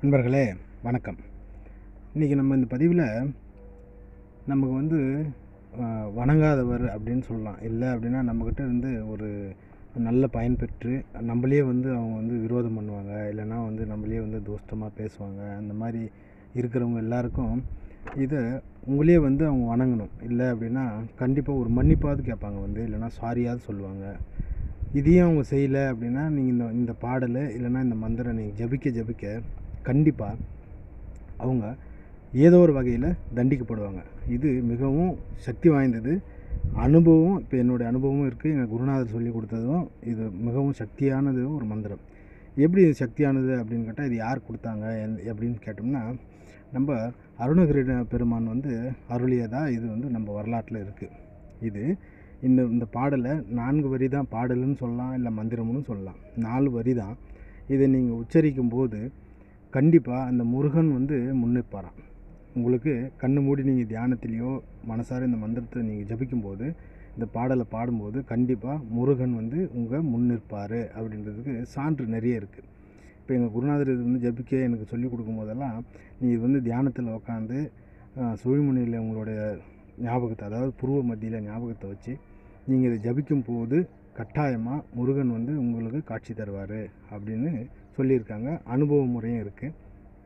நண்பர்களே வணக்கம். இன்றைக்கி நம்ம இந்த பதிவில் நமக்கு வணங்காதவர் அப்படின்னு சொல்லலாம். இல்லை அப்படின்னா நம்மக்கிட்ட இருந்து ஒரு நல்ல பயன் பெற்று நம்மளே அவங்க விரோதம் பண்ணுவாங்க, இல்லைன்னா நம்மளே தோஸ்தமாக பேசுவாங்க. அந்த மாதிரி இருக்கிறவங்க எல்லாருக்கும் இதை உங்களே அவங்க வணங்கணும். இல்லை அப்படின்னா கண்டிப்பாக ஒரு மன்னிப்பாவது கேட்பாங்க, இல்லைன்னா சாரியாவது சொல்லுவாங்க. இதையும் அவங்க செய்யலை அப்படின்னா நீங்கள் இந்த பாடலை இல்லைன்னா இந்த மந்திரம் நீங்கள் ஜபிக்க கண்டிப்பாக அவங்க ஏதோ ஒரு வகையில் தண்டிக்கப்படுவாங்க. இது மிகவும் சக்தி வாய்ந்தது. அனுபவம் இப்போ என்னுடைய அனுபவமும் இருக்குது, எங்கள் குருநாதர் சொல்லி கொடுத்ததும் இது மிகவும் சக்தியானது ஒரு மந்திரம். எப்படி இது சக்தியானது அப்படின்னு கேட்டால், இது யார் கொடுத்தாங்க அப்படின்னு கேட்டோம்னா, நம்ம அருணகிரி பெருமான் அருளியதாக இது நம்ம வரலாற்றில் இருக்குது. இது இந்த பாடலை 4 வரி தான் பாடலுன்னு சொல்லலாம், இல்லை மந்திரம்னு சொல்லலாம். 4 வரி தான். இதை நீங்கள் உச்சரிக்கும் போது கண்டிப்பாக அந்த முருகன் முன்னிற்பாராம். உங்களுக்கு கண்ணு மூடி நீங்கள் தியானத்திலேயோ மனசார இந்த மந்திரத்தை நீங்கள் ஜபிக்கும்போது, இந்த பாடலை பாடும்போது கண்டிப்பாக முருகன் உங்கள் முன்னிற்பார் அப்படின்றதுக்கு சான்று நிறைய இருக்குது. இப்போ எங்கள் குருநாதர் இது ஜபிக்க எனக்கு சொல்லிக் கொடுக்கும் போதெல்லாம், நீங்கள் தியானத்தில் உட்காந்து சுழிமுனையில் உங்களுடைய ஞாபகத்தை, அதாவது புருவ மத்தியில் ஞாபகத்தை வச்சு நீங்கள் இதை ஜபிக்கும் போது கட்டாயமாக முருகன் உங்களுக்கு காட்சி தருவார் அப்படின்னு சொல்லியிருக்காங்க. அனுபவ முறையும் இருக்குது.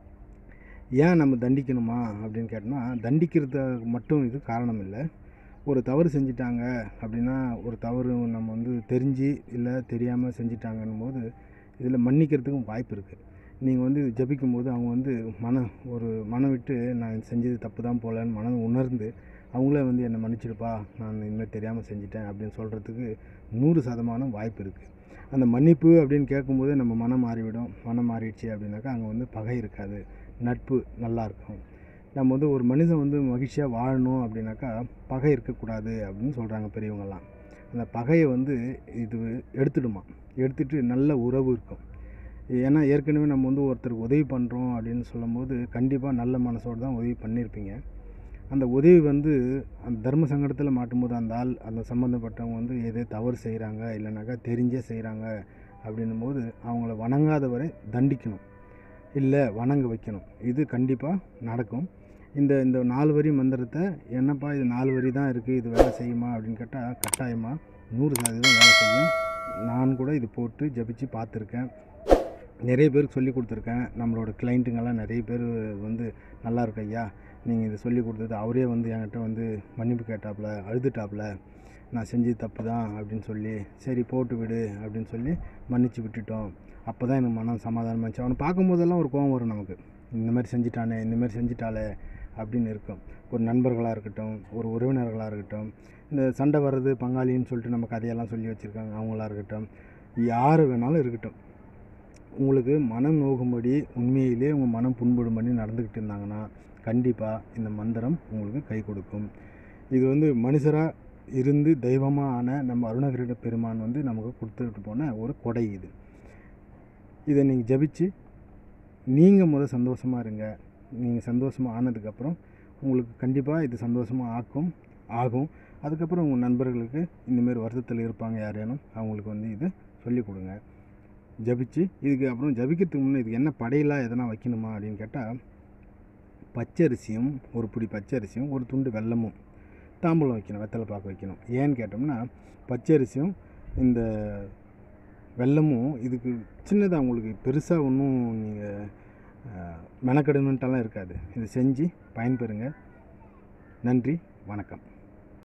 ஏன் நம்ம தண்டிக்கணுமா அப்படின்னு கேட்டோம்னா, தண்டிக்கிறதுக்கு மட்டும் இது காரணம் இல்லை. ஒரு தவறு செஞ்சிட்டாங்க அப்படின்னா, ஒரு தவறு நம்ம தெரிஞ்சு இல்லை தெரியாமல் செஞ்சிட்டாங்கன்னும் போது இதில் மன்னிக்கிறதுக்கும் வாய்ப்பு இருக்குது. நீங்கள் இது ஜபிக்கும்போது அவங்க மனம் விட்டு நான் செஞ்சது தப்பு தான் போலன்னு மனம் உணர்ந்து அவங்களே என்னை மன்னிச்சிடுப்பா, நான் இனிமேல் தெரியாமல் செஞ்சிட்டேன் அப்படின்னு சொல்கிறதுக்கு 100% வாய்ப்பு இருக்குது. அந்த மன்னிப்பு அப்படின்னு கேட்கும்போது நம்ம மனம் மாறிவிடும். மனம் மாறிடுச்சு அப்படின்னாக்கா அங்கே பகை இருக்காது, நட்பு நல்லாயிருக்கும். நம்ம ஒரு மனிதன் மகிழ்ச்சியாக வாழணும் அப்படின்னாக்கா பகை இருக்கக்கூடாது அப்படின்னு சொல்கிறாங்க பெரியவங்கள்லாம். அந்த பகையை இது எடுத்துடுமா, எடுத்துகிட்டு நல்ல உறவு இருக்கும். ஏன்னா ஏற்கனவே நம்ம ஒருத்தருக்கு உதவி பண்ணுறோம் அப்படின்னு சொல்லும்போது கண்டிப்பாக நல்ல மனசோடு தான் உதவி பண்ணியிருப்பீங்க. அந்த உதவி அந்த தர்ம சங்கடத்தில் மாட்டும்போது அந்த சம்மந்தப்பட்டவங்க ஏதோ தவறு செய்கிறாங்க, இல்லைனாக்கா தெரிஞ்சே செய்கிறாங்க அப்படின்னும் போது அவங்கள வணங்காதவரை தண்டிக்கணும், இல்லை வணங்க வைக்கணும். இது கண்டிப்பாக நடக்கும். இந்த 4 வரி மந்திரத்தை, என்னப்பா இது 4 வரி தான் இருக்குது, இது வேலை செய்யுமா அப்படின்னு கேட்டால் கட்டாயமாக 100% வேலை செய்யும். நான் கூட இது போட்டு ஜபிச்சு பார்த்துருக்கேன். நிறைய பேருக்கு சொல்லி கொடுத்துருக்கேன். நம்மளோட கிளைண்ட்டுங்கெல்லாம் நிறைய பேர் நல்லா இருக்கு ஐயா, நீங்கள் இதை சொல்லி கொடுத்தது. அவரே என்கிட்ட மன்னிப்பு கேட்டாப்புல, அழுதுட்டாப்புல, நான் செஞ்சது தப்பு தான் அப்படின்னு சொல்லி, சரி போட்டு விடு அப்படின்னு சொல்லி மன்னிச்சு விட்டுட்டோம். அப்போ தான் எனக்கு மனம் சமாதானமாக இருந்துச்சு. அவனை பார்க்கும்போதெல்லாம் ஒரு கோபம் வரும் நமக்கு, இந்த மாதிரி செஞ்சிட்டானே, இந்தமாதிரி செஞ்சிட்டாலே அப்படின்னு இருக்கும். ஒரு நண்பர்களாக இருக்கட்டும், ஒரு உறவினர்களாக இருக்கட்டும், இந்த சண்டை வர்றது பங்காளின்னு சொல்லிட்டு நம்ம கதையெல்லாம் சொல்லி வச்சுருக்காங்க, அவங்களா இருக்கட்டும், யார் வேணாலும் இருக்கட்டும், உங்களுக்கு மனம் நோகும்படி உண்மையிலே உங்கள் மனம் புண்படும்படி நடந்துக்கிட்டு இருந்தாங்கன்னா கண்டிப்பாக இந்த மந்திரம் உங்களுக்கு கை கொடுக்கும். இது மனுஷராக இருந்து தெய்வமாக ஆன நம்ம அருணகிரி பெருமான் நமக்கு கொடுத்துட்டு போன ஒரு கொடை. இதை நீங்கள் ஜபிச்சு நீங்கள் சந்தோஷமாக இருங்க. நீங்கள் சந்தோஷமாக ஆனதுக்கப்புறம் உங்களுக்கு கண்டிப்பாக இது சந்தோஷமாக ஆகும். அதுக்கப்புறம் உங்கள் நண்பர்களுக்கு இந்தமாரி வருத்தத்தில் இருப்பாங்க யாரேனும், அவங்களுக்கு இதை சொல்லிக் கொடுங்க. ஜபிச்சு இதுக்கு அப்புறம் ஜபிக்கிறதுக்கு முன்னே இதுக்கு என்ன படையெல்லாம் எதனா வைக்கணுமா அப்படின்னு கேட்டால், பச்சரிசியும், ஒரு பிடி பச்சரிசியும், ஒரு துண்டு வெல்லமும், தாம்பூலம் வைக்கணும், வெத்தலை பாக்கு வைக்கணும். ஏன்னு கேட்டோம்னா, பச்சரிசியும் இந்த வெல்லமும் இதுக்கு சின்னதாக, உங்களுக்கு பெருசாக ஒன்றும் நீங்கள் மெனக்கெடணுன்ட்டெல்லாம் இருக்காது. இது செஞ்சு பயன்பெறுங்க. நன்றி, வணக்கம்.